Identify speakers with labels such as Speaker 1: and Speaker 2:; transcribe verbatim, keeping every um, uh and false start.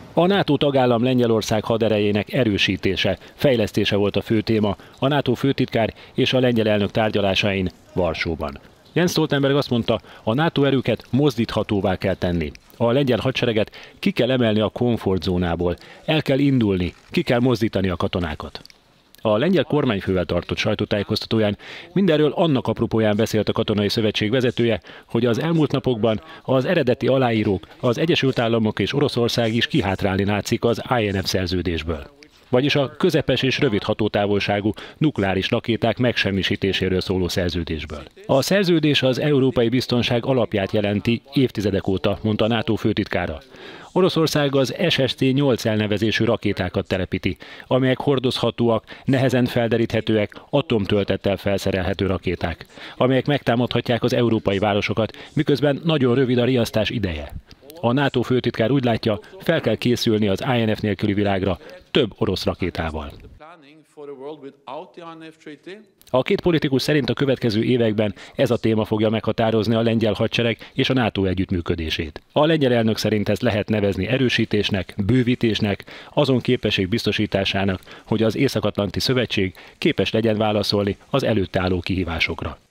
Speaker 1: A NATO tagállam Lengyelország haderejének erősítése, fejlesztése volt a fő téma a NATO főtitkár és a lengyel elnök tárgyalásain Varsóban. Jens Stoltenberg azt mondta, a NATO erőket mozdíthatóvá kell tenni. A lengyel hadsereget ki kell emelni a komfortzónából, el kell indulni, ki kell mozdítani a katonákat. A lengyel kormányfővel tartott sajtótájékoztatóján mindenről annak apropóján beszélt a katonai szövetség vezetője, hogy az elmúlt napokban az eredeti aláírók, az Egyesült Államok és Oroszország is kihátrálni látszik az I N F szerződésből. Vagyis a közepes és rövid hatótávolságú nukleáris rakéták megsemmisítéséről szóló szerződésből. A szerződés az európai biztonság alapját jelenti évtizedek óta, mondta a NATO főtitkára. Oroszország az S S T nyolc elnevezésű rakétákat telepíti, amelyek hordozhatóak, nehezen felderíthetőek, atomtöltettel felszerelhető rakéták, amelyek megtámadhatják az európai városokat, miközben nagyon rövid a riasztás ideje. A NATO főtitkár úgy látja, fel kell készülni az I N F nélküli világra több orosz rakétával. A két politikus szerint a következő években ez a téma fogja meghatározni a lengyel hadsereg és a NATO együttműködését. A lengyel elnök szerint ezt lehet nevezni erősítésnek, bővítésnek, azon képesség biztosításának, hogy az Észak-Atlanti Szövetség képes legyen válaszolni az előtte álló kihívásokra.